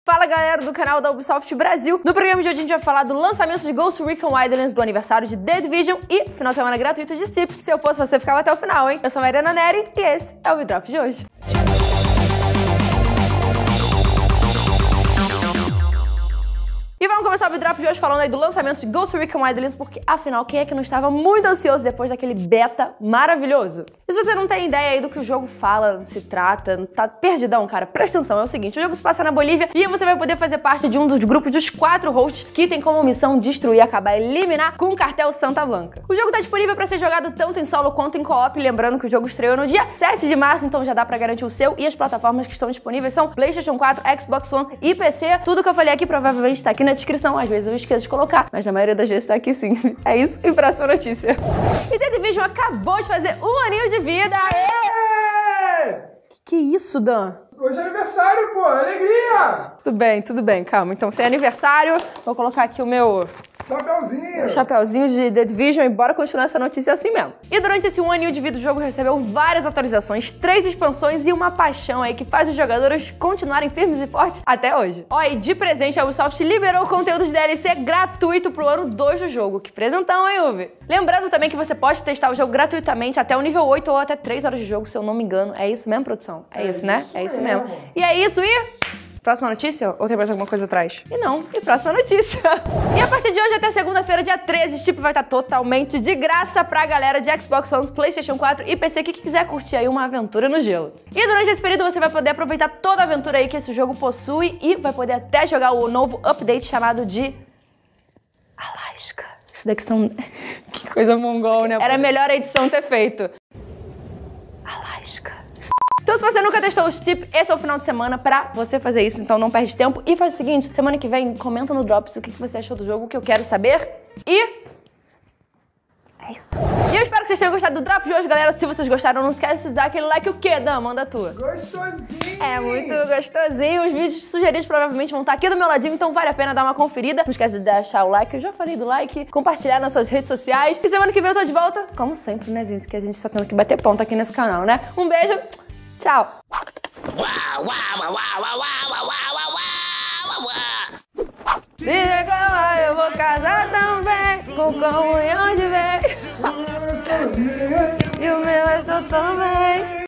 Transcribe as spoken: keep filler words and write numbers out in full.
Fala galera do canal da Ubisoft Brasil. No programa de hoje a gente vai falar do lançamento de Ghost Recon Wildlands, do aniversário de The Division e final de semana gratuita de Steep. Se eu fosse você, ficava até o final, hein? Eu sou a Mariana Neri e esse é o V-Drop de hoje. E vamos começar o V-Drop de hoje falando aí do lançamento de Ghost Recon Wildlands, porque afinal, quem é que não estava muito ansioso depois daquele beta maravilhoso? E se você não tem ideia aí do que o jogo fala, se trata, tá perdidão, cara, presta atenção, é o seguinte, o jogo se passa na Bolívia e você vai poder fazer parte de um dos grupos dos quatro hosts que tem como missão destruir, acabar, eliminar com o cartel Santa Blanca. O jogo tá disponível pra ser jogado tanto em solo quanto em co-op, lembrando que o jogo estreou no dia sete de março, então já dá pra garantir o seu, e as plataformas que estão disponíveis são PlayStation quatro, Xbox One e P C. Tudo que eu falei aqui provavelmente tá aqui na descrição, às vezes eu esqueço de colocar, mas na maioria das vezes tá aqui sim. É isso, e próxima notícia. E The Division acabou de fazer um aninho de vida! Aê! Que que é isso, Dan? Hoje é aniversário, pô! Alegria! Tudo bem, tudo bem, calma. Então, se é aniversário, vou colocar aqui o meu... Chapeuzinho! Chapeuzinho de The Division e bora continuar essa notícia assim mesmo. E durante esse um aninho de vida, o jogo recebeu várias atualizações, três expansões e uma paixão aí que faz os jogadores continuarem firmes e fortes até hoje. Ó, e de presente, a Ubisoft liberou o conteúdo de D L C gratuito pro ano dois do jogo. Que presentão, hein, Ubi? Lembrando também que você pode testar o jogo gratuitamente até o nível oito ou até três horas de jogo, se eu não me engano. É isso mesmo, produção? É, é isso, né? Isso é isso mesmo. mesmo. E é isso e... Próxima notícia? Ou tem mais alguma coisa atrás? E não, e próxima notícia. E a partir de hoje até segunda-feira, dia treze, Steep vai estar totalmente de graça pra galera de Xbox One, PlayStation quatro e P C que quiser curtir aí uma aventura no gelo. E durante esse período você vai poder aproveitar toda a aventura aí que esse jogo possui e vai poder até jogar o novo update chamado de... Alaska. Isso daqui são... Que coisa mongol, né? Era melhor a edição ter feito. Alaska. Então, se você nunca testou o Steep, esse é o final de semana pra você fazer isso, então não perde tempo. E faz o seguinte, semana que vem, comenta no Drops o que você achou do jogo, que eu quero saber. E... é isso. E eu espero que vocês tenham gostado do Drop de hoje, galera. Se vocês gostaram, não esquece de dar aquele like. O quê, Dan? Manda a tua. Gostosinho! É muito gostosinho. Os vídeos sugeridos provavelmente vão estar aqui do meu ladinho, então vale a pena dar uma conferida. Não esquece de deixar o like, eu já falei do like, compartilhar nas suas redes sociais. E semana que vem eu tô de volta, como sempre, né, gente? Que a gente tá tendo que bater ponto aqui nesse canal, né? Um beijo, tchau! Se reclamar, eu vou casar também, com comunhão de vez. E o meu é só também.